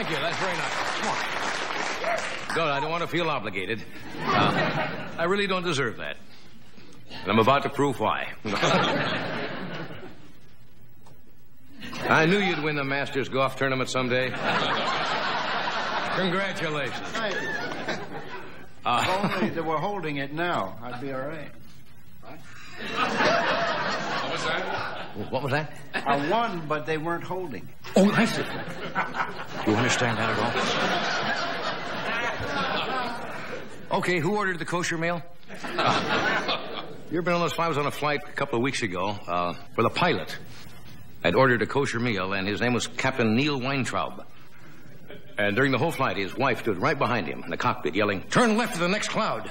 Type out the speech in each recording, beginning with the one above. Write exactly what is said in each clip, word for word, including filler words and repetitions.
Thank you. That's very nice. Come on. Don't, I don't want to feel obligated. Uh, I really don't deserve that. And I'm about to prove why. I knew you'd win the Masters golf tournament someday. Congratulations. Uh, if only they were holding it now, I'd be all right. What was that? What was that? I won, but they weren't holding. Oh, I see. You understand that at all? Okay, who ordered the kosher meal? Uh, you ever been on those flights? I was on a flight a couple of weeks ago uh, where the pilot had ordered a kosher meal, and his name was Captain Neil Weintraub. And during the whole flight, his wife stood right behind him in the cockpit yelling, "Turn left to the next cloud."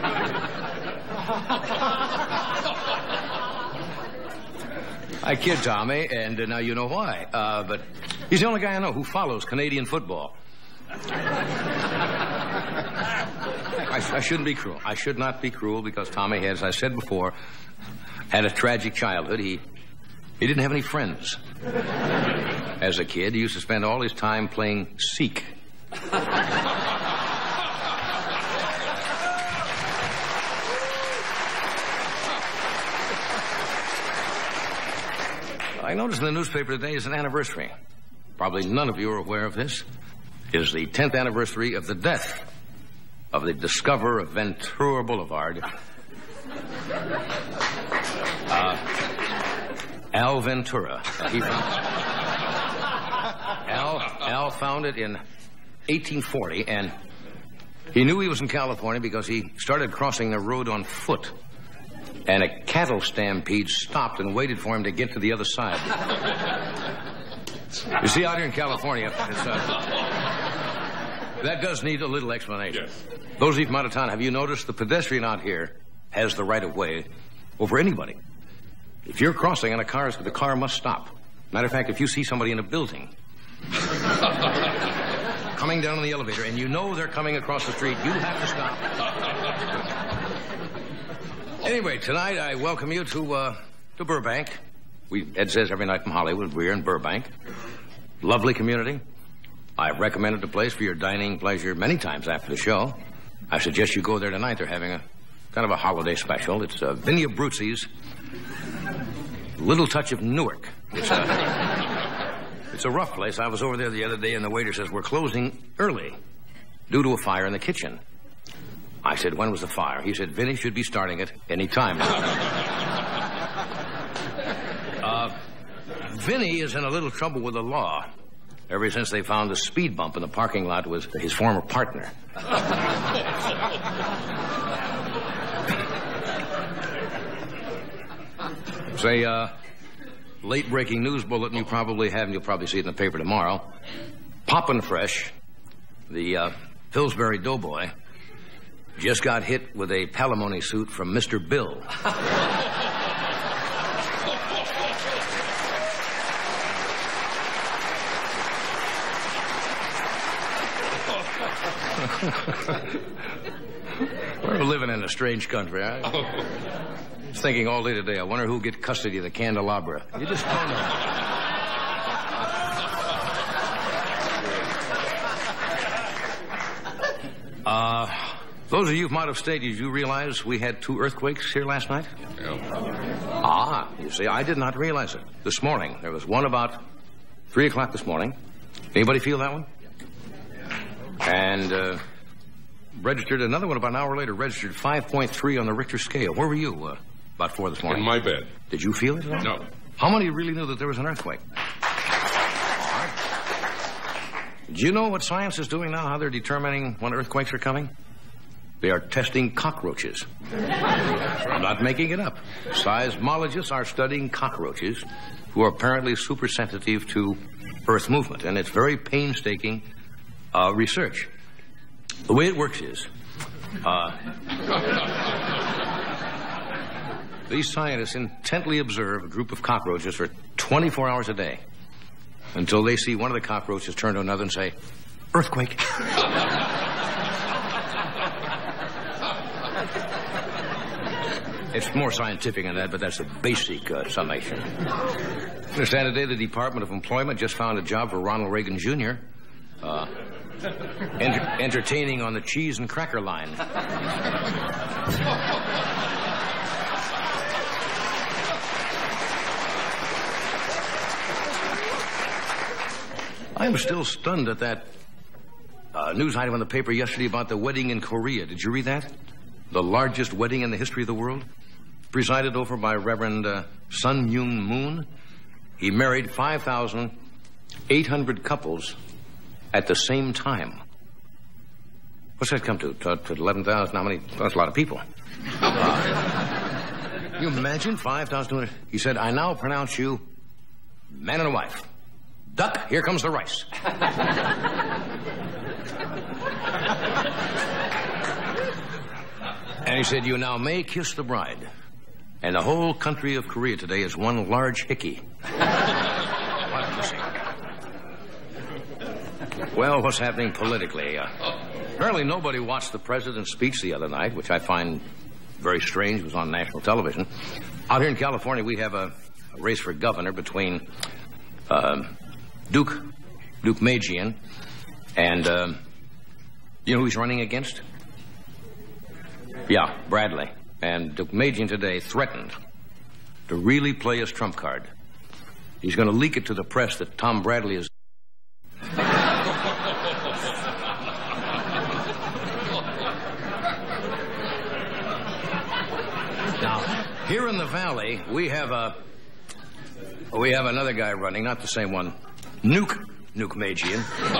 I kid Tommy, and uh, now you know why. Uh, but he's the only guy I know who follows Canadian football. I, I shouldn't be cruel. I should not be cruel because Tommy has, as I said before, had a tragic childhood. He, he didn't have any friends. As a kid, he used to spend all his time playing Seek. I noticed in the newspaper today is an anniversary. Probably none of you are aware of this. It is the tenth anniversary of the death of the discoverer of Ventura Boulevard, uh, Al Ventura. Uh, he found, Al, Al found it in eighteen forty, and he knew he was in California because he started crossing the road on foot. And a cattle stampede stopped and waited for him to get to the other side. You see, out here in California, it's, uh, that does need a little explanation. Yes. Those of you from out of town, have you noticed the pedestrian out here has the right of way over anybody? If you're crossing and a car, the car must stop. Matter of fact, if you see somebody in a building coming down in the elevator and you know they're coming across the street, you have to stop. Anyway, tonight I welcome you to uh, to Burbank. We Ed says every night from Hollywood, we're in Burbank. Lovely community. I've recommended the place for your dining pleasure many times after the show. I suggest you go there tonight. They're having a kind of a holiday special. It's uh, Vinny Abruzzi's Little Touch of Newark. It's a, it's a rough place. I was over there the other day, and the waiter says, we're closing early due to a fire in the kitchen. I said, when was the fire? He said, Vinny should be starting it any time now. uh, Vinny is in a little trouble with the law ever since they found the speed bump in the parking lot with his former partner. Say, uh, late-breaking news bulletin you probably have, and you'll probably see it in the paper tomorrow. Poppin' Fresh, the uh, Pillsbury Doughboy, just got hit with a palimony suit from Mister Bill. We're living in a strange country. I was thinking all day today, I wonder who'll get custody of the candelabra. You just don't know. Uh... Those of you from out of state, did you realize we had two earthquakes here last night? Yeah. Ah, you see, I did not realize it. This morning, there was one about three o'clock this morning. Anybody feel that one? And uh, registered another one about an hour later, registered five point three on the Richter scale. Where were you uh, about four this morning? In my bed. Did you feel it at all? No. How many really knew that there was an earthquake? All right. Do you know what science is doing now, how they're determining when earthquakes are coming? They are testing cockroaches. I'm not making it up. Seismologists are studying cockroaches who are apparently super sensitive to Earth movement, and it's very painstaking uh, research. The way it works is, uh, these scientists intently observe a group of cockroaches for twenty-four hours a day until they see one of the cockroaches turn to another and say, earthquake. It's more scientific than that, but that's a basic uh, summation. I understand today the Department of Employment just found a job for Ronald Reagan Junior Uh, enter- entertaining on the cheese and cracker line. I'm still stunned at that uh, news item on the paper yesterday about the wedding in Korea. Did you read that? The largest wedding in the history of the world? Presided over by Reverend uh, Sun Myung Moon. He married five thousand eight hundred couples at the same time. What's that come to? To, to eleven thousand? How many? That's a lot of people. Uh, you imagine five thousand? He said, I now pronounce you man and wife. Duck, here comes the rice. And he said, you now may kiss the bride. And the whole country of Korea today is one large hickey. What missing? Well, what's happening politically? Uh, apparently nobody watched the president's speech the other night, which I find very strange. It was on national television. Out here in California, we have a, a race for governor between uh, Duke, Duke Majian, and uh, you know who he's running against? Yeah, Bradley. And Duke Majian today threatened to really play his trump card. He's going to leak it to the press that Tom Bradley is... Now, here in the valley, we have a... We have another guy running, not the same one. Nuke, Nuke Majian.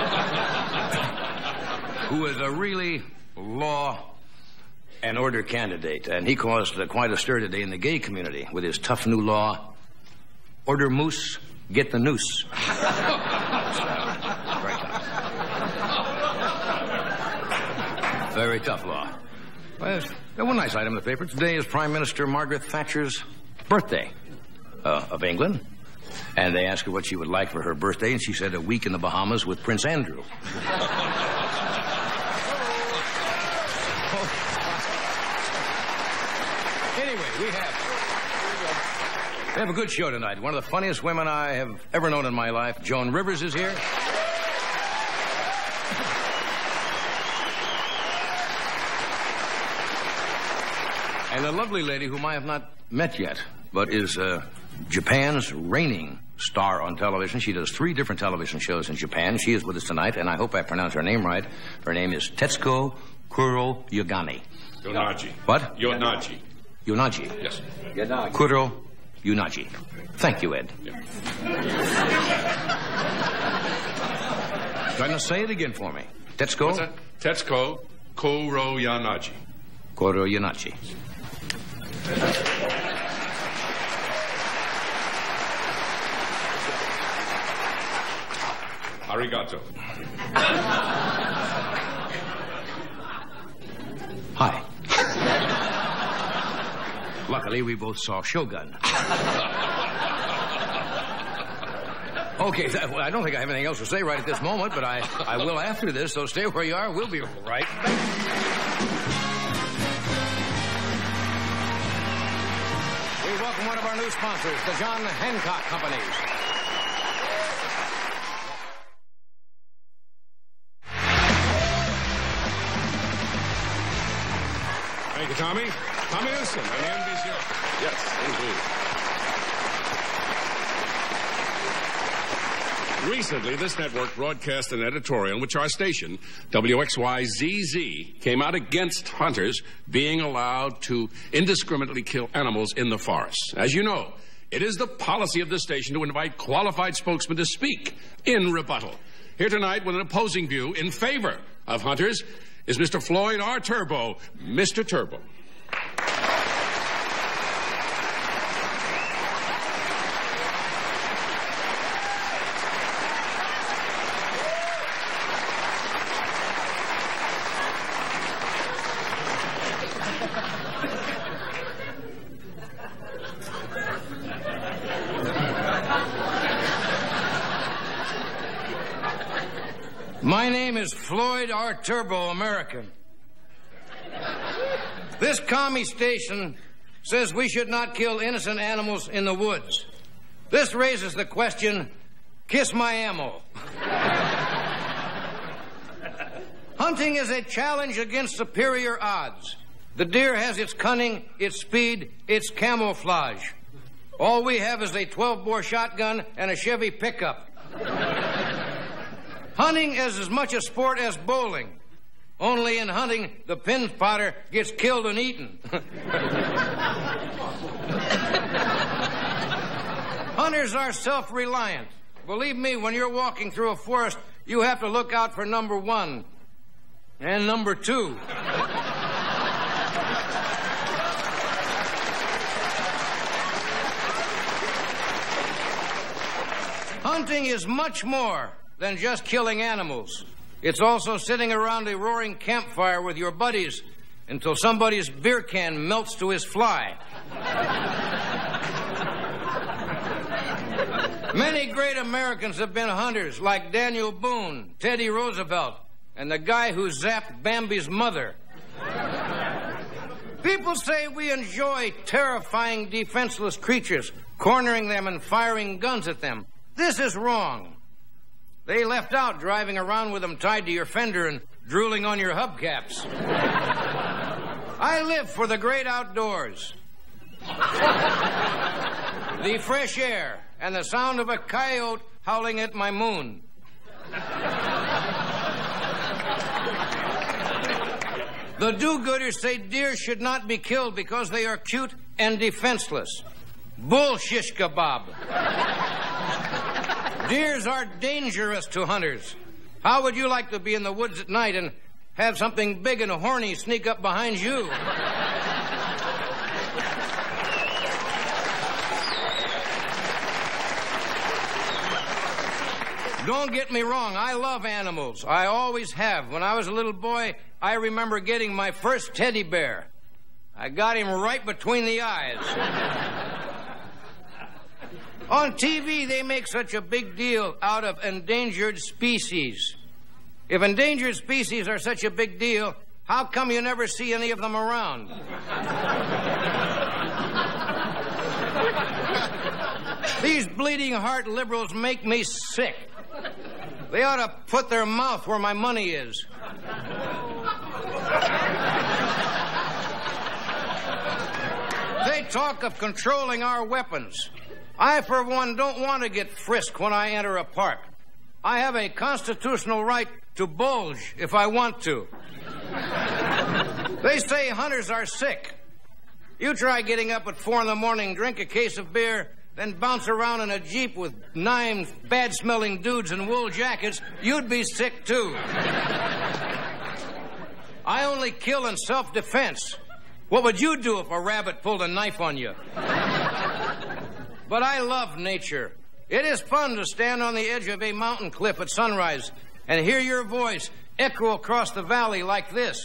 Who is a really law... and order candidate, and he caused uh, quite a stir today in the gay community with his tough new law, order moose, get the noose. Very tough. Very tough law. Well, there's one nice item in the paper. Today is Prime Minister Margaret Thatcher's birthday uh, of England, and they asked her what she would like for her birthday, and she said a week in the Bahamas with Prince Andrew. We have, we have a good show tonight. One of the funniest women I have ever known in my life, Joan Rivers, is here. And a lovely lady whom I have not met yet, but is uh, Japan's reigning star on television. She does three different television shows in Japan. She is with us tonight, and I hope I pronounce her name right. Her name is Tetsuko Kuroyagani. Yonaji. What? Yonaji. Yonaji. Yes. Yonaji. Kuro Yonaji. Thank you, Ed. Yeah. Trying to say it again for me. Tetsuko? What's that? Tetsuko Kuroyanaji. Kuro Yonaji. Arigato. Hi. Luckily, we both saw Shogun. Okay, that, well, I don't think I have anything else to say right at this moment, but I, I will after this, so stay where you are. We'll be right back. We welcome one of our new sponsors, the John Hancock Companies. Thank you, Tommy. Tommy Olsen on the N B C. Yes, indeed. Recently, this network broadcast an editorial in which our station, W X Y Z Z, came out against hunters being allowed to indiscriminately kill animals in the forests. As you know, it is the policy of this station to invite qualified spokesmen to speak in rebuttal. Here tonight with an opposing view in favor of hunters is Mister Floyd R. Turbo. Mister Turbo. My name is Floyd R. Turbo, American. This commie station says we should not kill innocent animals in the woods. This raises the question, kiss my ammo. Hunting is a challenge against superior odds. The deer has its cunning, its speed, its camouflage. All we have is a twelve-bore shotgun and a Chevy pickup. Hunting is as much a sport as bowling. Only in hunting, the pin spotter gets killed and eaten. Hunters are self-reliant. Believe me, when you're walking through a forest, you have to look out for number one and number two. Hunting is much more than just killing animals. It's also sitting around a roaring campfire with your buddies until somebody's beer can melts to his fly. Many great Americans have been hunters, like Daniel Boone, Teddy Roosevelt, and the guy who zapped Bambi's mother. People say we enjoy terrifying, defenseless creatures, cornering them and firing guns at them. This is wrong. They left out driving around with them tied to your fender and drooling on your hubcaps. I live for the great outdoors. The fresh air and the sound of a coyote howling at my moon. The do-gooders say deer should not be killed because they are cute and defenseless. Bull shish kebab. Deers are dangerous to hunters. How would you like to be in the woods at night and have something big and horny sneak up behind you? Don't get me wrong, I love animals. I always have. When I was a little boy, I remember getting my first teddy bear. I got him right between the eyes. On T V, they make such a big deal out of endangered species. If endangered species are such a big deal, how come you never see any of them around? These bleeding heart liberals make me sick. They ought to put their mouth where my money is. They talk of controlling our weapons. I, for one, don't want to get frisked when I enter a park. I have a constitutional right to bulge if I want to. They say hunters are sick. You try getting up at four in the morning, drink a case of beer, then bounce around in a Jeep with nine bad-smelling dudes in wool jackets, you'd be sick, too. I only kill in self-defense. What would you do if a rabbit pulled a knife on you? But I love nature. It is fun to stand on the edge of a mountain cliff at sunrise and hear your voice echo across the valley like this.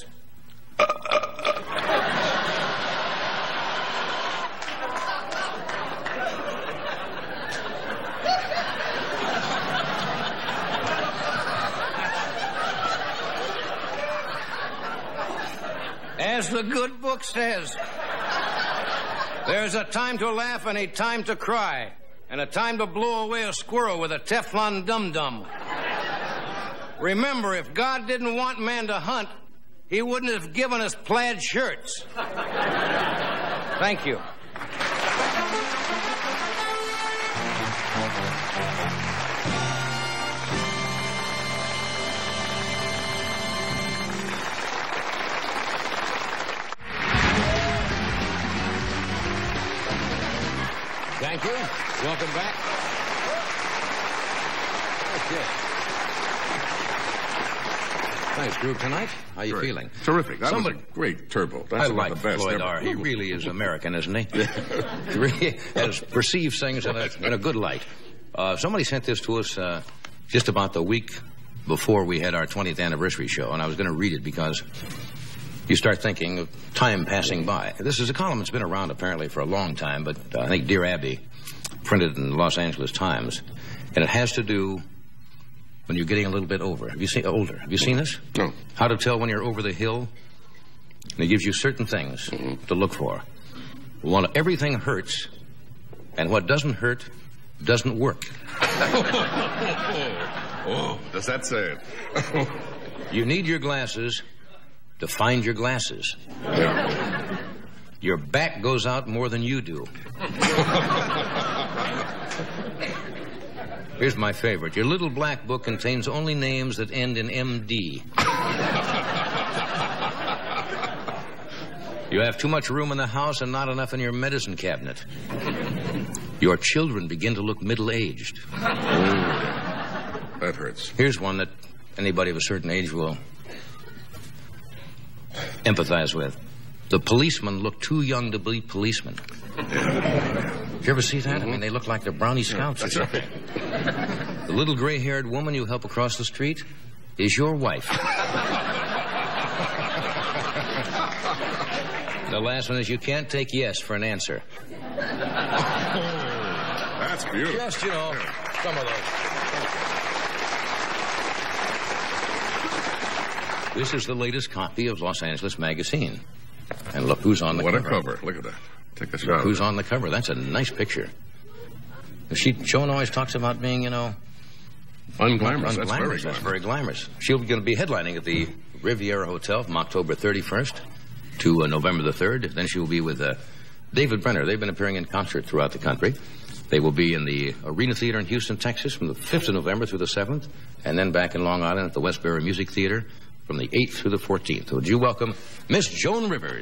As the good book says, there's a time to laugh and a time to cry, and a time to blow away a squirrel with a Teflon dum-dum. Remember, if God didn't want man to hunt, he wouldn't have given us plaid shirts. Thank you. Thank you. Welcome back. Okay. Nice group tonight. How you Great. feeling? Terrific. That Somebody... was a great turbo. That's I about like the best Floyd ever. R. He really is American, isn't he? He really has perceives things in a, in a good light. Uh, somebody sent this to us uh, just about the week before we had our twentieth anniversary show, and I was going to read it because you start thinking of time passing by. This is a column that's been around apparently for a long time, but uh, I think Dear Abby printed it in the Los Angeles Times, and it has to do when you're getting a little bit over. Have you seen older? Have you seen this? No. How to tell when you're over the hill? And it gives you certain things mm-hmm. to look for. One, everything hurts, and what doesn't hurt doesn't work. Oh, does that say it? You need your glasses to find your glasses. Yeah. Your back goes out more than you do. Here's my favorite. Your little black book contains only names that end in M D. You have too much room in the house and not enough in your medicine cabinet. Your children begin to look middle-aged. Ooh, that hurts. Here's one that anybody of a certain age will empathize with. The policemen look too young to be policemen. Did you ever see that? Mm-hmm. I mean, they look like they're brownie scouts. Yeah, that's right. The little gray-haired woman you help across the street is your wife. The last one is you can't take yes for an answer. That's beautiful. Just, you know, some of those. This is the latest copy of Los Angeles Magazine. And look who's on the what cover. What a cover. Look at that. Take a shot. Look who's on the cover. That's a nice picture. She, Joan always talks about being, you know... Unglamorous. That's very That's glamorous. very glamorous. She'll going to be headlining at the Riviera Hotel from October thirty-first to uh, November the third. Then she will be with uh, David Brenner. They've been appearing in concert throughout the country. They will be in the Arena Theater in Houston, Texas from the fifth of November through the seventh, and then back in Long Island at the Westbury Music Theater from the eighth through the fourteenth. Would you welcome Miss Joan Rivers?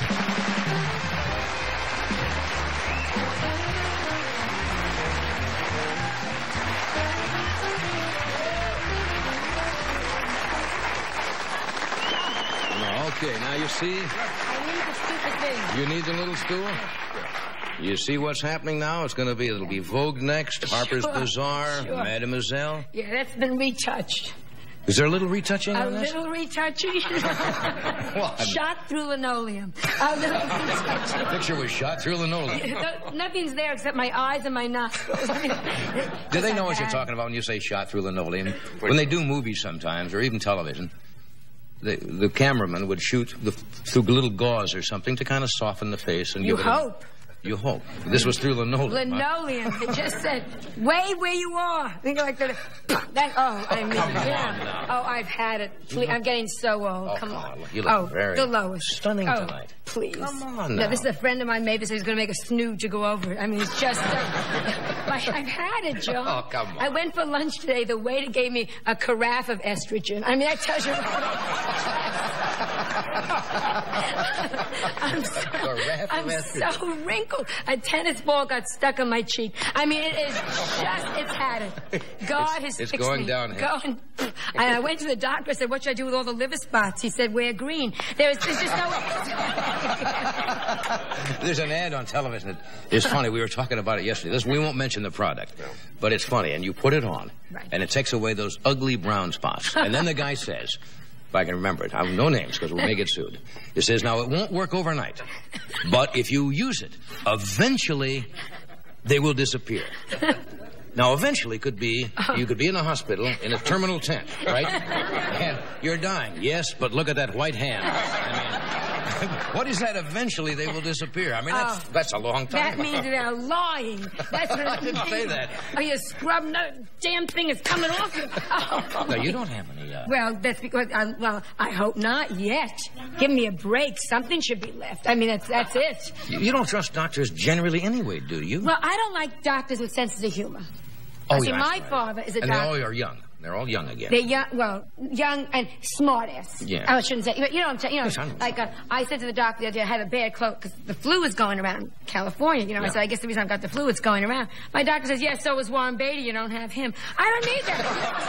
Okay, now you see... I need the stupid thing. You need the little stool? You see what's happening now? It's going to be, it'll be Vogue next, Harper's Sure, Bazaar, sure. Mademoiselle. Yeah, that's been retouched. Is there a little retouching A on this? little retouching. What? Shot through linoleum. A little The retouching. picture was shot through linoleum. No- Nothing's there except my eyes and my nostrils. Do they know what you're talking about when you say shot through linoleum? When they do movies sometimes, or even television, the, the cameraman would shoot the, through little gauze or something to kind of soften the face. And You give it a- hope. You hope. This was through linoleum. huh? Linoleum. It just said, wait where you are. Think like that. that oh, I mean, Come on yeah. now. Oh, I've had it. Please, I'm getting so old. Oh, Come come on. on. You look oh, very the lowest. stunning oh, tonight. Please. Come on No, now. this is a friend of mine, Mavis, who's going to make a snooze to go over it. I mean, it's just... Uh, I, I've had it, Joe. Oh, come on. I went for lunch today. The waiter gave me a carafe of estrogen. I mean, that tells you... I'm so, Carafe of I'm estrogen. so wrinkled. A tennis ball got stuck on my cheek. I mean, it is just, it's had it. God has it's fixed going me. downhill. Going, and I went to the doctor. I said, what should I do with all the liver spots? He said, wear green. There's, there's just no... There's an ad on television. It's funny. We were talking about it yesterday. This, we won't mention the product, but it's funny. And you put it on, Right. and it takes away those ugly brown spots. And then the guy says, if I can remember it, I have no names because we may get sued. It says, now, it won't work overnight, but if you use it, eventually they will disappear. Now, eventually could be, you could be in a hospital in a terminal tent, right? And you're dying. Yes, but look at that white hand. I mean, what is that? Eventually they will disappear. I mean, that's, Oh. that's a long time. That means they're lying. That's what I it didn't means. say that. Oh, you scrub, no damn thing is coming off you. Oh. No, you don't have any, uh... Well, that's because, I, well, I hope not yet. Give me a break. Something should be left. I mean, that's that's it. You, you don't trust doctors generally anyway, do you? Well, I don't like doctors with senses of humor. oh, See, yeah, my that's right. father is a And doctor. they all are young. They're all young again. They're young, well, young and smart-ass. Yeah. I shouldn't say, but you know what I'm saying? You know, Yes, I know. like, uh, I said to the doctor the other day, I had a bad cold because the flu was going around California, you know. Yeah. I said, I guess the reason I've got the flu, it's going around. My doctor says, yes, so is Warren Beatty. You don't have him. I don't need that.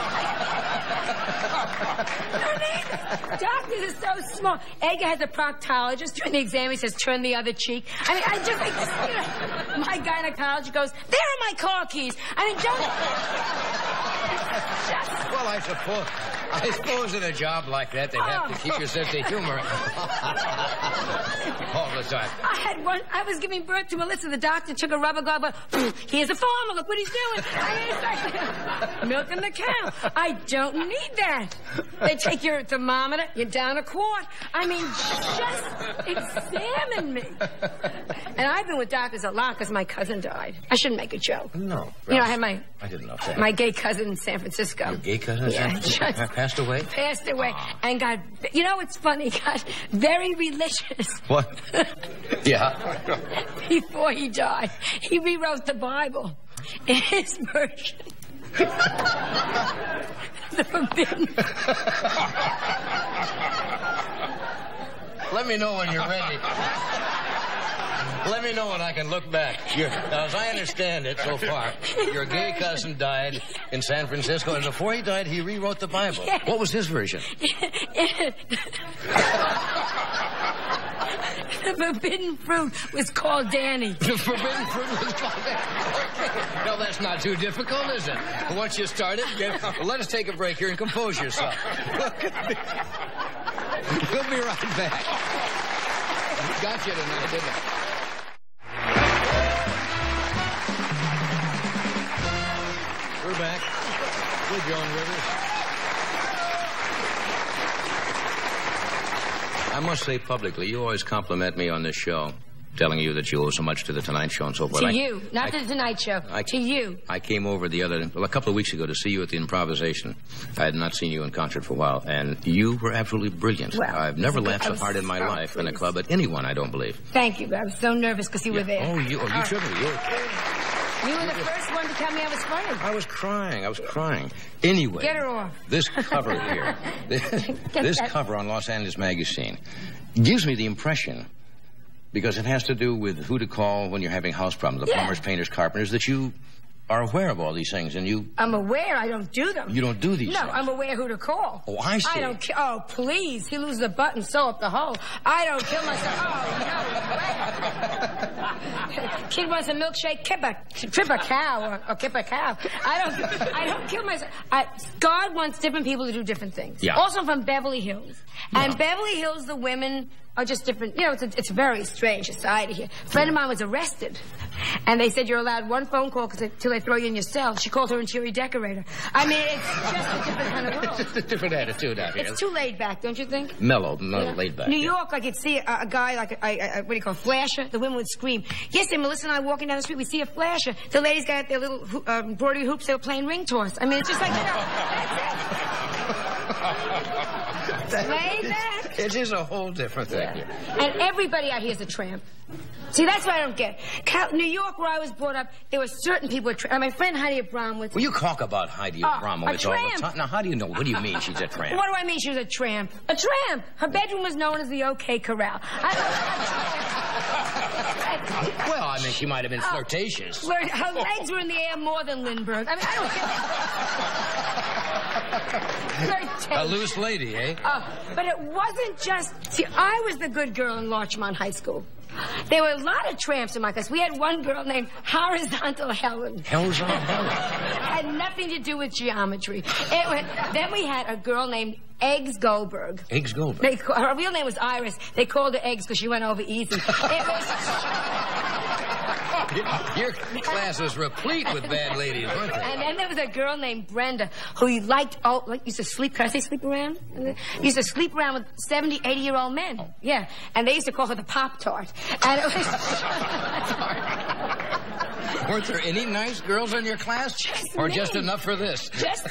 I don't need that. Doctors are so smart. Edgar has a proctologist. During the exam, he says, turn the other cheek. I mean, I just, like, you know, my gynecologist goes, there are my car keys. I mean, don't... Just... Well, I suppose, I suppose in a job like that, they'd have to keep your sense of humor all the time. I had one. I was giving birth to Melissa. The doctor took a rubber glove. But here's a farmer. Look what he's doing. I mean, it's like milking the cow. I don't need that. They take your thermometer. You're down a quart. I mean, just examine me. And I've been with doctors a lot because my cousin died. I shouldn't make a joke. No. You know, I had my I didn't know that. my gay cousin in San Francisco. Your gay cousin? Yeah, just, passed away? Passed away. And got, you know, it's funny, got very religious. What? Yeah. Before he died, he rewrote the Bible in his version. The forbidden. Let me know when you're ready. Let me know when I can look back. You're, now, as I understand it so far, your gay cousin died in San Francisco, and before he died, he rewrote the Bible. Yeah. What was his version? The forbidden fruit was called Danny. The forbidden fruit was called Danny. Okay. No, that's not too difficult, is it? Once you start it, get, well, let us take a break here and compose yourself. We'll be right back. Got you tonight, didn't I? We're back with Joan Rivers. I must say publicly, you always compliment me on this show, telling you that you owe so much to the Tonight Show and so forth. To I, you, not I, to the Tonight Show. I, to you. I came over the other, well, a couple of weeks ago to see you at the Improvisation. I had not seen you in concert for a while, and you were absolutely brilliant. Well, I've never laughed so was, hard in my oh, life please. in a club at anyone, I don't believe. Thank you, but I was so nervous because you Yeah. were there. Oh, you, oh, you should have. You were... You were the first one to tell me I was funny. I was crying. I was crying. Anyway. Get her off. This cover here, this, this cover on Los Angeles Magazine gives me the impression, because it has to do with who to call when you're having house problems, the Yeah. plumbers, painters, carpenters, that you are aware of all these things, and you... I'm aware I don't do them. You don't do these No, things. I'm aware who to call. Oh, I see. I don't care. Oh, please. He loses a button, sew up the hole. I don't kill myself. Oh, no way. Kid wants a milkshake, kip a, trip a cow or, or kip a cow. I don't I don't kill myself. I, God wants different people to do different things. Yeah. Also, I'm from Beverly Hills. And Yeah. Beverly Hills, the women are just different. You know, it's a, it's a very strange society here. A friend of mine was arrested. And they said you're allowed one phone call until they throw you in your cell. She called her interior decorator. I mean, it's just a different kind of world. It's just a different attitude out here. It's too laid back, don't you think? Mellow, mellow, Yeah. laid back. New yeah. York, I could see a, a guy like a, a, a, what do you call it, flasher. The women would scream. Yesterday, Melissa and I walking down the street, we see a flasher. The ladies got their little ho- uh, embroidery hoops. They were playing ring toss. I mean, it's just like, you know, that's it. Laid back. It is a whole different thing here. And everybody out here is a tramp. See, that's what I don't get. Cal- New York, where I was brought up, there were certain people. Tra- uh, my friend Heidi Abramowitz. Well, you talk about Heidi Oh, Abramowitz a all tramp. the time. Now, how do you know? What do you mean she's a tramp? What do I mean she was a tramp? A tramp. Her bedroom was known as the OK Corral. I Well, I mean, she might have been Oh. flirtatious. Flirt- her legs were in the air more than Lindbergh. I mean, I don't get it. A loose lady, eh? Uh, but it wasn't just... See, I was the good girl in Larchmont High School. There were a lot of tramps in my class. We had one girl named Horizontal Helen. Hell's on hell. Had nothing to do with geometry. It went, then we had a girl named Eggs Goldberg. Eggs Goldberg. They, her real name was Iris. They called her Eggs because she went over easy. It was... Your class was replete with bad ladies, weren't they? And then there was a girl named Brenda who liked, oh, like used to sleep, can I say sleep around? Used to sleep around with seventy, eighty-year-old men. Yeah. And they used to call her the Pop-Tart. And it was... Weren't there any nice girls in your class? Just or me. just enough for this? Just...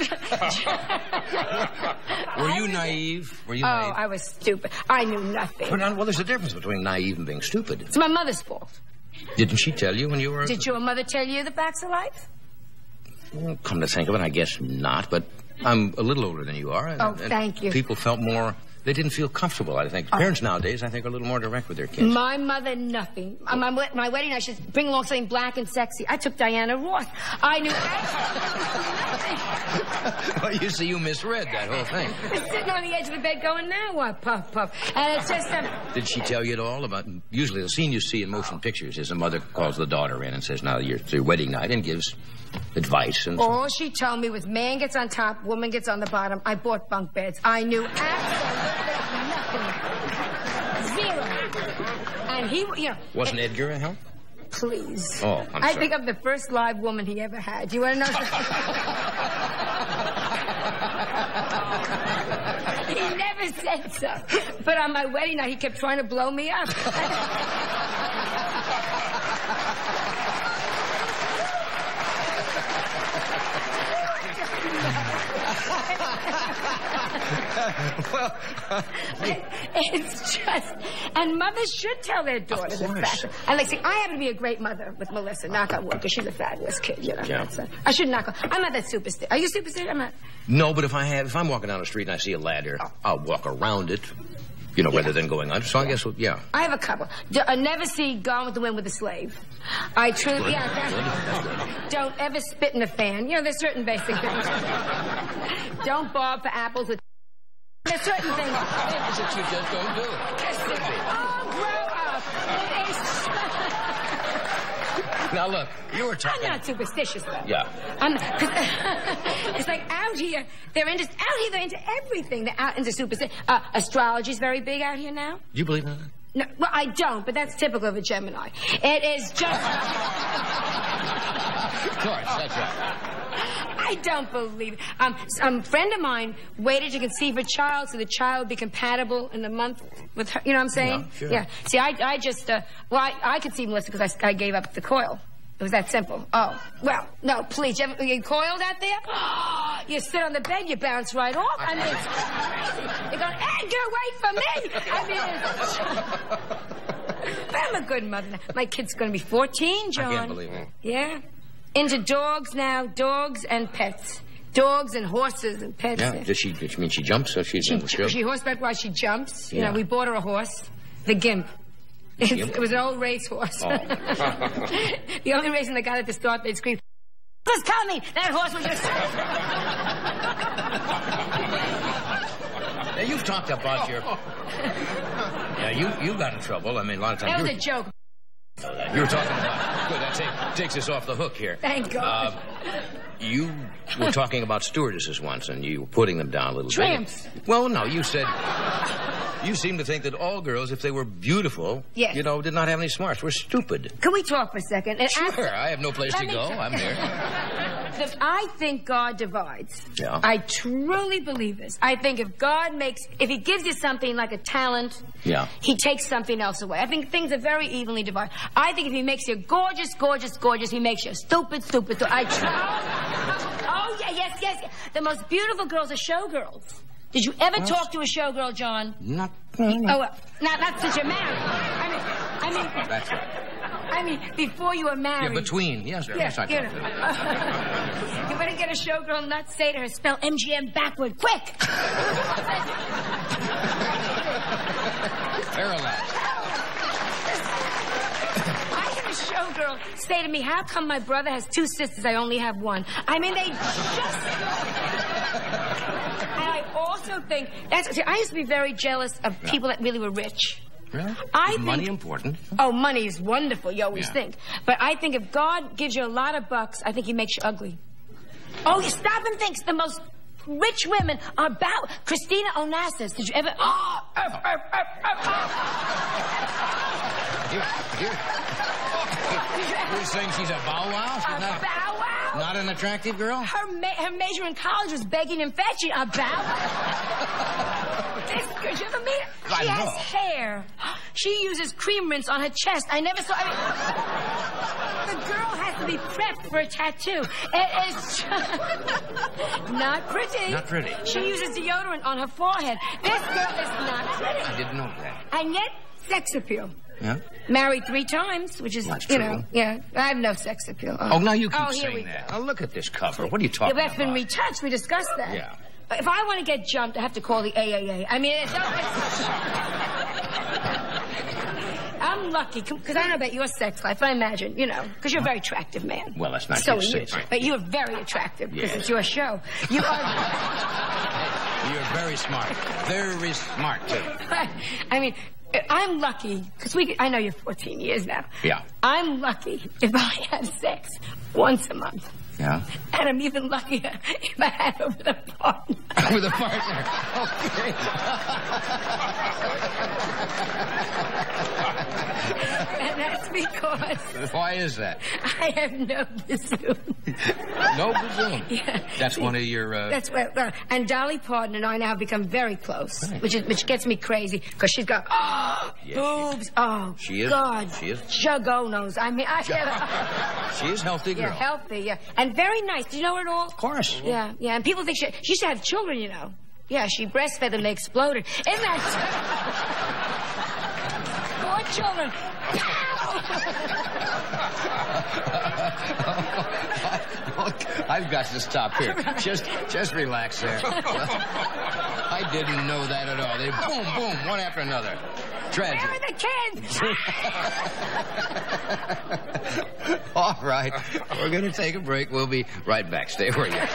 Were you naive? Were you Oh, naive? I was stupid. I knew nothing. Well, now, well, there's a difference between naive and being stupid. It's my mother's fault. Didn't she tell you when you were... Did your mother tell you the facts of life? Well, come to think of it, I guess not, but I'm a little older than you are. And, Oh, and thank you. People felt more... They didn't feel comfortable, I think. Oh. Parents nowadays, I think, are a little more direct with their kids. My mother, nothing. On my, wed- my wedding, I should bring along something black and sexy. I took Diana Ross. I knew absolutely Well, you see, you misread that whole thing. nothing. I'm sitting on the edge of the bed going, now what, puff, puff. And it's just... Um, Did she tell you at all about... Usually the scene you see in motion pictures is the mother calls the daughter in and says, now, your, it's your wedding night, and gives advice and so all she told me was man gets on top, woman gets on the bottom. I bought bunk beds. I knew absolutely nothing. Zero. And he, you know... Wasn't Edgar a help? Please. Oh, I'm I sorry. think I'm the first live woman he ever had. Do you want to know? He never said so. But on my wedding night, he kept trying to blow me up. Well, uh, it's just, and mothers should tell their daughters. Of course. Fact. And like, see, I happen to be a great mother with Melissa. Knock on wood, because she's a fabulous kid. You know. Yeah. That's a, I should knock on. I'm not that superstitious. Are you superstitious? I'm not. No, but if I have, if I'm walking down the street and I see a ladder, Oh. I'll walk around it. You know, rather than going under. So I guess, well, yeah. I have a couple. D- I never see Gone with the Wind with a slave. I truly, Good. yeah. That's, don't ever spit in a fan. You know, there's certain basic things. Don't bob for apples with. There's certain things. That's what you just don't do. Oh, grow up. It's- Now look, you were I'm talking. not superstitious, though. Yeah. I'm not, it's like out here, they're into, out here, they're into everything. They're out into superstition. Uh, astrology's very big out here now. You believe in that? No, well, I don't, but that's typical of a Gemini. It is just... Of course, that's right. I don't believe it. Um, some friend of mine waited to conceive a child so the child would be compatible in a month with her. You know what I'm saying? Yeah, sure. Yeah. See, I, I just, uh, well, I, I could see Melissa because I, I gave up the coil. It was that simple. Oh, well, no, please. You, ever, you coiled out there? You sit on the bed, you bounce right off. I mean, it's crazy. You're going, hey, get away from me. I mean, but I'm a good mother now. My kid's going to be fourteen, John. I can't believe it. Yeah. Into dogs now, dogs and pets. Dogs and horses and pets. Yeah. Does she, does she mean she jumps? So she's in the She, show? she horseback while she jumps. You Yeah. know, we bought her a horse, the Gimp. It, Gimp? it was an old race horse. Oh. The only reason they got it to start, they'd scream, "Who's coming?" That horse was just... Now, you've talked about your... Yeah, you, you got in trouble. I mean, a lot of times... That was you a joke. were, you were talking about... Good, that take, takes us off the hook here. Thank God. Uh, you were talking about stewardesses once, and you were putting them down a little Tramps. bit. Well, no, you said... You seem to think that all girls, if they were beautiful, Yes. you know, did not have any smarts, were stupid. Can we talk for a second? And ask- Sure, I have no place Let to me go. tell- I'm here. The- I think God divides. Yeah. I truly believe this. I think if God makes, if he gives you something like a talent, Yeah. he takes something else away. I think things are very evenly divided. I think if he makes you gorgeous, gorgeous, gorgeous, he makes you stupid, stupid, stupid. I try. Oh, yeah, yes, yes, yes. The most beautiful girls are showgirls. Did you ever talk to a showgirl, John? Not... Oh, well, not, not since you're married. I mean, I mean... That's right. I mean, before you were married. Yeah, between. Yes, Yeah, yes, I you talked know. to her. You better get a showgirl nut, say to her, spell M G M backward, quick! Parallax. I had a showgirl say to me, how come my brother has two sisters, I only have one? I mean, they just... And I also think, that's, see, I used to be very jealous of people that really were rich. Really? I Is think, money important? Oh, money is wonderful, you always Yeah. think. But I think if God gives you a lot of bucks, I think he makes you ugly. Oh, you stop and think. The most rich women are about... Christina Onassis, did you ever... Oh, uh, uh, uh, uh, Here, here. You're saying she's a bow wow? She's a not, bow wow? not an attractive girl? Her, ma her major in college was begging and fetching. A bow wow? This, could you ever meet her? I She has know. hair. She uses cream rinse on her chest. I never saw... I mean, the girl has to be prepped for a tattoo. It is just not pretty. Not pretty. She uses deodorant on her forehead. This girl is not pretty. I didn't know that. And yet, sex appeal. Yeah? Married three times, which is, That's you true. know, yeah. I have no sex appeal. Oh, now you keep oh, here we saying that. go. Oh, look at this cover. What are you Yeah, talking but that's about? been retouched. We discussed that. Yeah. If I want to get jumped, I have to call the A A A. I mean, it's... I'm lucky, because I don't know about your sex life, I imagine, you know, because you're a very attractive man. Well, that's not so you say you, so. But you're very attractive, because Yes. it's your show. You are... You're very smart. Very smart, too. I mean, I'm lucky, because we. I know you're fourteen years now. Yeah. I'm lucky if I have sex once a month. Yeah? And I'm even luckier if I had it with a partner. With a partner. Okay. And that's because Why is that? I have no bassoon. No bassoon. Yeah. That's one of your... Uh... That's what, uh, and Dolly Parton and I now have become very close, Right. which is which gets me crazy because she's got, oh, Yes, boobs. Oh, she is. God. She is. Jugonos. I mean, I She is healthy girl. Yeah, healthy, yeah. And very nice. Do you know her at all? Of course. Yeah, yeah. And people think she, she used to have children, you know. Yeah, she breastfed and they exploded. Isn't that... Four children. I've got to stop here. Just, just relax there. I didn't know that at all. They boom, boom, one after another. Tragic. Where are the kids? All right, we're going to take a break. We'll be right back. Stay where you are.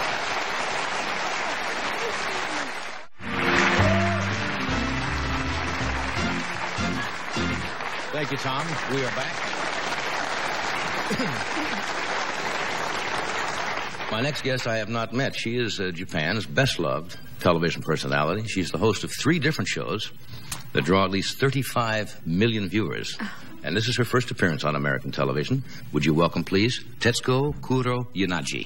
Thank you, Tom. We are back. My next guest I have not met. She is uh, Japan's best-loved television personality. She's the host of three different shows that draw at least thirty-five million viewers. Oh. And this is her first appearance on American television. Would you welcome, please, Tetsuko Kuro Yanagi.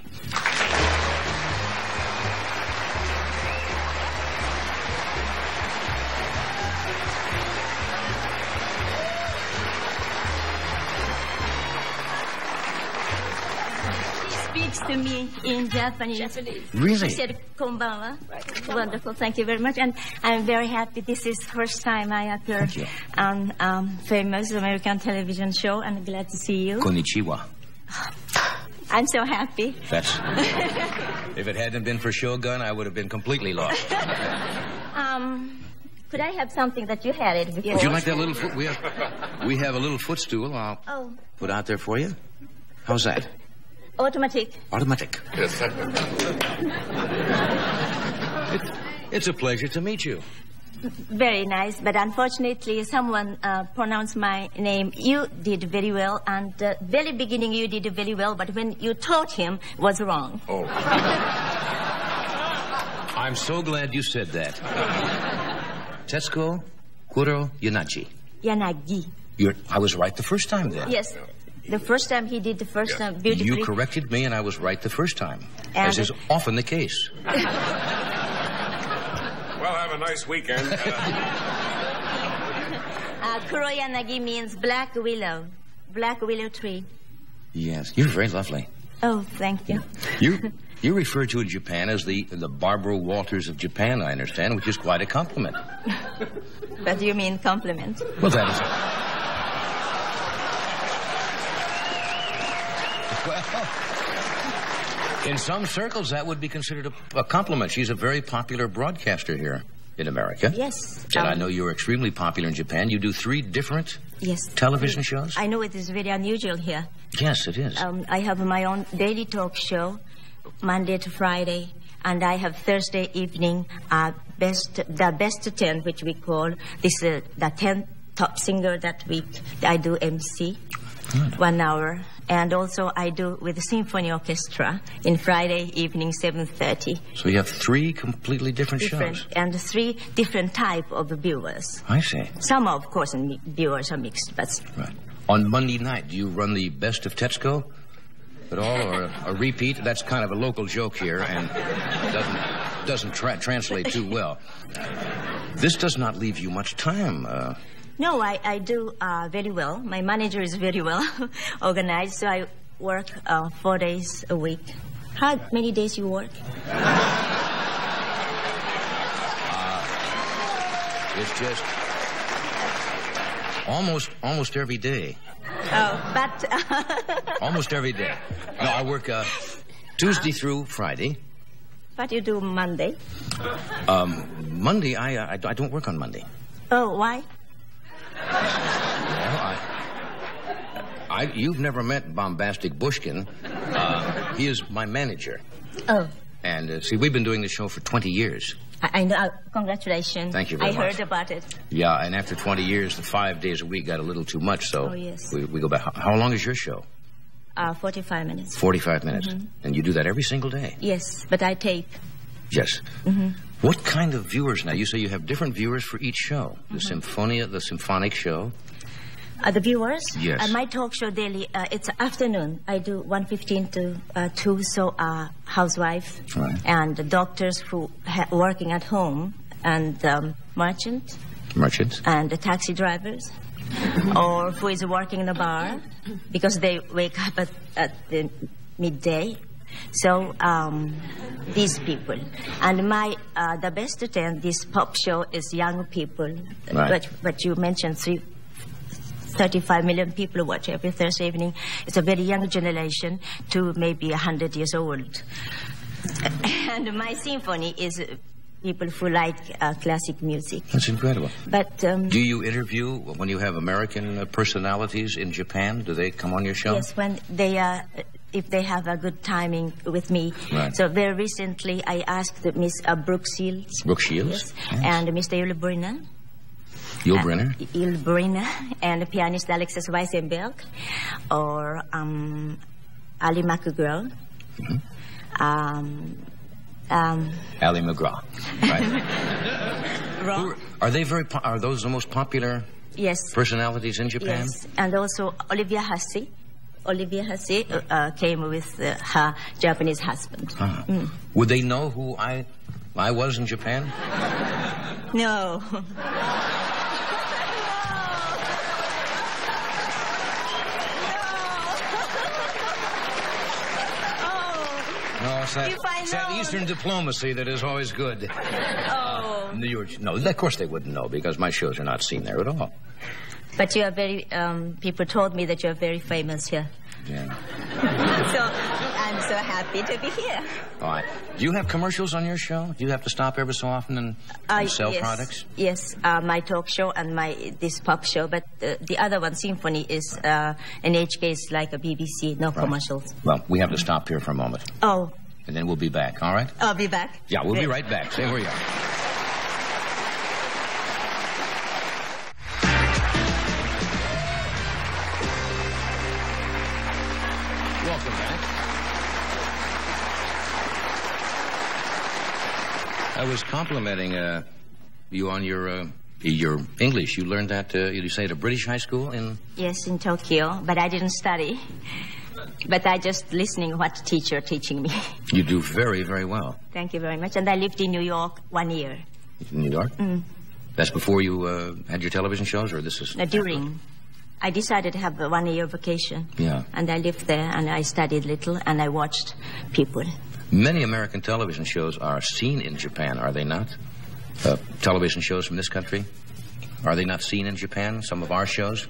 To me in Japanese. Japanese. Really? She said, "Konbanwa." Right. Wonderful. Thank you very much. And I'm very happy. This is the first time I appear on um, famous American television show. I'm glad to see you. Konnichiwa. I'm so happy. That's... If it hadn't been for Shogun, I would have been completely lost. um, could I have something that you had it before? Would you like that little foot? We have, we have a little footstool I'll oh. put out there for you. How's that? Automatic. Automatic. Yes. it, it's a pleasure to meet you. Very nice, but unfortunately someone uh, pronounced my name. You did very well, and uh, very beginning you did very well, but when you taught him, was wrong. Oh. I'm so glad you said that. Tetsuko Kuro Yanagi. Yanagi. You're, I was right the first time then. Yes. The first time he did the first time beautifully. You corrected me, and I was right the first time, and as is often the case. Well, have a nice weekend. Uh... uh, Kuro Yanagi means black willow, black willow tree. Yes, you're very lovely. Oh, thank you. You you refer to Japan as the the Barbara Walters of Japan, I understand, which is quite a compliment. But you mean compliment? Well, that is. Well, in some circles, that would be considered a, a compliment. She's a very popular broadcaster here in America. Yes. And um, I know you're extremely popular in Japan. You do three different yes. television shows? I know it is very unusual here. Yes, it is. Um, I have my own daily talk show, Monday to Friday, and I have Thursday evening, uh, best the best ten, which we call this uh, the ten top singer that week. I do M C, Good. one hour. And also I do with the symphony orchestra in Friday evening, seven thirty. So you have three completely different, different shows? And three different type of viewers. I see. Some, of course, viewers are mixed, but... Right. On Monday night, do you run the Best of Tetsuko at all, or a, a repeat? That's kind of a local joke here, and doesn't, doesn't tra translate too well. This does not leave you much time, uh... No, I, I do uh, very well. My manager is very well organized, so I work uh, four days a week. How many days you work? Uh, it's just almost almost every day. Oh, but... almost every day. No, I work uh, Tuesday through Friday. What do you do Monday? Um, Monday, I, uh, I, I don't work on Monday. Oh, why? Well, I, I, you've never met Bombastic Bushkin. Uh, he is my manager. Oh. And, uh, see, we've been doing this show for twenty years. I, I know. Uh, congratulations. Thank you very I much. I heard about it. Yeah, and after twenty years, the five days a week got a little too much, so oh, yes. we, we go back. How, how long is your show? Uh, forty-five minutes. forty-five minutes. Mm-hmm. And you do that every single day? Yes, but I tape. Yes. Mm-hmm. What kind of viewers now? You say you have different viewers for each show. The mm-hmm. Symphonia, the symphonic show. Uh, the viewers? Yes. Uh, my talk show daily, uh, it's afternoon. I do one fifteen to uh, two, so uh, housewife right. and the doctors who ha working at home and um, merchant. Merchants. And the taxi drivers. Or who is working in a bar because they wake up at, at the midday. So um, these people. And my uh, the best to ten, this pop show is young people. Right. But, but you mentioned three, thirty-five million people watch every Thursday evening. It's a very young generation to maybe one hundred years old. And my symphony is people who like uh, classic music. That's incredible. But um, do you interview when you have American uh, personalities in Japan? Do they come on your show? Yes, when they uh, if they have a good timing with me. Right. So very recently, I asked Miss uh, Brooke Shields. Brooke Shields. Yes. Yes. And Mister Yul Brynner. Yul Brynner. Uh, Yul Brynner and the pianist Alexis Weissenberg, or um, Ali McGraw. Mm-hmm. Um, um, Ali McGraw. Right. Who, are they very? Po- are those the most popular? Yes. Personalities in Japan? Yes, and also Olivia Hussey. Olivia Hussey uh, uh, came with uh, her Japanese husband. Uh-huh. Mm. Would they know who I, I was in Japan? No. No, it's that, If I it's that know- Eastern diplomacy that is always good. Oh. New York, no, of course they wouldn't know because my shows are not seen there at all. But you are very, um, people told me that you are very famous here. Yeah. So I'm so happy to be here. All right. Do you have commercials on your show? Do you have to stop every so often and, and Uh, sell yes, products? Yes, uh, my talk show and my this pop show. But uh, the other one, Symphony, is uh, N H K is like a B B C, no Right. commercials. Well, we have to stop here for a moment, Oh, and then we'll be back, all right? I'll be back. Yeah, we'll be Good. right back. Stay where you are. Welcome back. I was complimenting uh, you on your uh, your English. You learned that, uh, you say, at a British high school in... Yes, in Tokyo, but I didn't study. But I just listening what teacher teaching me. You do very, very well. Thank you very much. And I lived in New York one year. In New York? Mm. That's before you uh, had your television shows, or this is... Uh, during. I decided to have a one-year vacation. Yeah. And I lived there, and I studied little, and I watched people. Many American television shows are seen in Japan, are they not? Uh, television shows from this country? Are they not seen in Japan, some of our shows?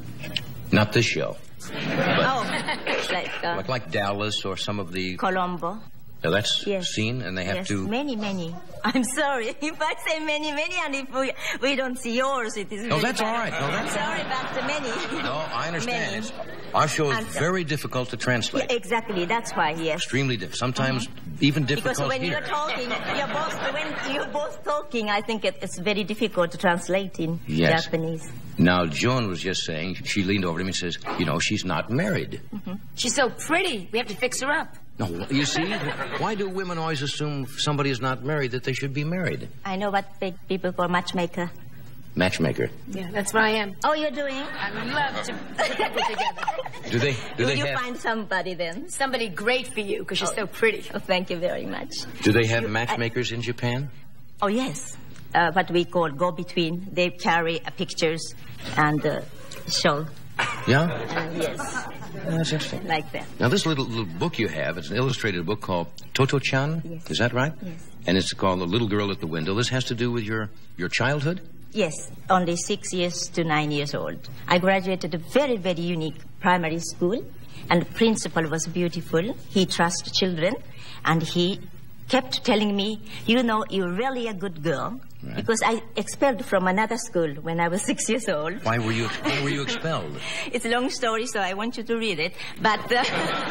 Not this show. Oh, like, uh, Like, like Dallas or some of the... Colombo. Uh, that's Yes. seen, and they have Yes, to... many, many. I'm sorry if I say many, many, and if we, we don't see yours, it is. No, really that's bad. all right. No, that's I'm sorry, but many. No, I understand. Many. It's, our show is I'm so- very difficult to translate. Yeah, exactly. That's why. Yes. Extremely difficult. Sometimes even difficult Because when here. you're talking, you're both when you're both talking, I think it, it's very difficult to translate in Yes. Japanese. Now, Joan was just saying, she leaned over to me and says, you know, she's not married. She's so pretty. We have to fix her up. No, you see, why do women always assume if somebody is not married that they should be married? I know what big people call matchmaker. Matchmaker. Yeah, that's what I am. Oh, you're doing? I love to put people together. Do they? Do Will they you have? find somebody then? Somebody great for you because you're so pretty. Oh, thank you very much. Do they have You- I- matchmakers in Japan? Oh, yes. Uh, what we call go-between. They carry uh, pictures and uh, show. Yeah. Uh, yes, Oh, that's interesting. like that. Now, this little, little book you have, it's an illustrated book called Toto-chan. Yes. Is that right? Yes. And it's called The Little Girl at the Window. This has to do with your, your childhood? Yes, only six years to nine years old. I graduated a very, very unique primary school, and the principal was beautiful. He trusts children, and he kept telling me, you know, you're really a good girl. Right. Because I expelled from another school when I was six years old. Why were you, why were you expelled? It's a long story, so I want you to read it. But, uh,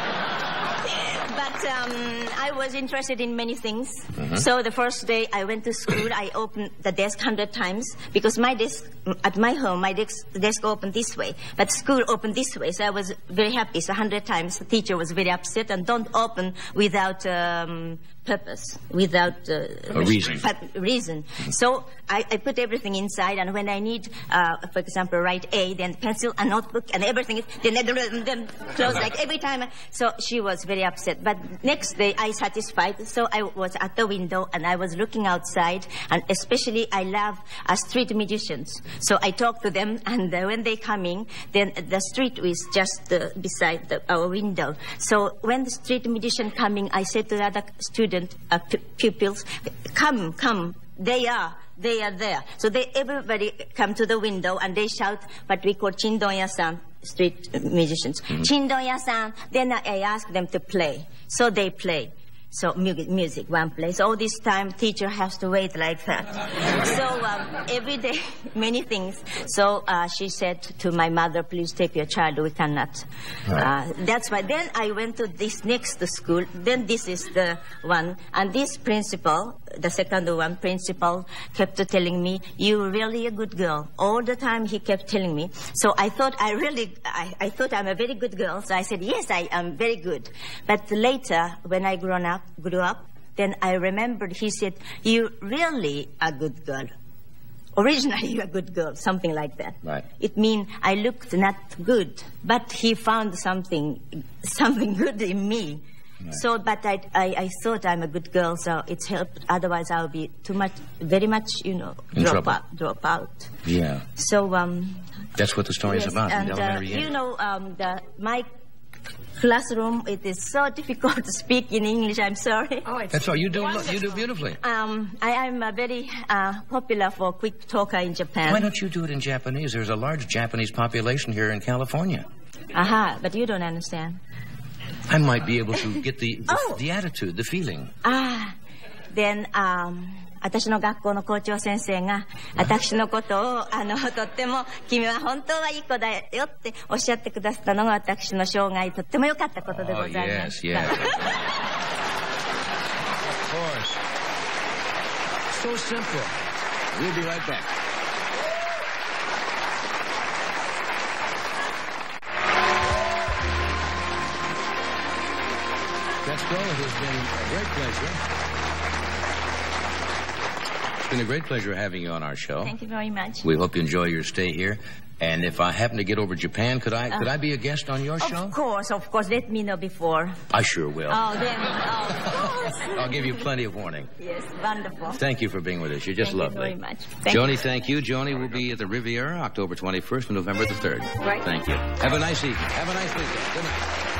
but um, I was interested in many things. Mm-hmm. So the first day I went to school, I opened the desk hundred times because my desk at my home, my desk, desk opened this way, but school opened this way. So I was very happy. So hundred times, the teacher was very upset, and don't open without um, purpose, without uh, a reason. reason. So I, I put everything inside, and when I need, uh, for example, write A, then pencil, a notebook, and everything, then then close like every time. So she was very upset. But next day, I satisfied. So I was at the window, and I was looking outside, and especially I love uh, street musicians. So I talked to them, and uh, when they coming, then the street was just uh, beside the, our window. So when the street musician coming, I said to the other student, uh, pupils, come, come, they are. They are there. So they, everybody come to the window and they shout what we call Chindon-ya-san, street musicians. Mm-hmm. Chindon-ya-san. Then I ask them to play. So they play. So music, music, one place. All this time, teacher has to wait like that. So um, every day, many things. So uh, she said to my mother, please take your child. We cannot. Right. Uh, that's why. Then I went to this next school. Then this is the one. And this principal, the second one, principal, kept telling me, you're really a good girl. All the time he kept telling me. So I thought I really, I, I thought I'm a very good girl. So I said, yes, I am very good. But later, when I grown up, grew up, then I remembered he said, you really a good girl. Originally, you're a good girl, something like that. Right. It means I looked not good, but he found something, something good in me. Right. So, but I, I, I thought I'm a good girl, so it's helped. Otherwise, I'll be too much, very much, you know, in drop trouble. out, drop out. Yeah. So, um. That's what the story yes, is about. And, uh, you know, um, the, my classroom, it is so difficult to speak in English. I'm sorry. Oh, it's That's all. You do, wonderful. you do beautifully. Um, I am a very uh, popular for quick talker in Japan. Why don't you do it in Japanese? There's a large Japanese population here in California. Aha, but you don't understand. I might be able to get the, the, Oh. the attitude, the feeling. Ah, then, um, 私の学校の校長先生が、私のことを、あの、とっても、君は本当はいい子だよっておっしゃってくださったのが、私の生涯とっても良かったことでございます。 Oh, yes, yes. Of course. So simple. We'll be right back. Castro, it has been a great pleasure. It's been a great pleasure having you on our show. Thank you very much. We hope you enjoy your stay here. And if I happen to get over to Japan, could I uh, could I be a guest on your show? Of course, of course. Let me know before. I sure will. Oh, then, oh, of course. I'll give you plenty of warning. Yes, wonderful. Thank you for being with us. You're just thank lovely. Thank you very much. Thank Joni, you. thank you. Joni will be at the Riviera October twenty-first and November the third. Right. Thank you. Have a nice evening. Have a nice weekend. Good night.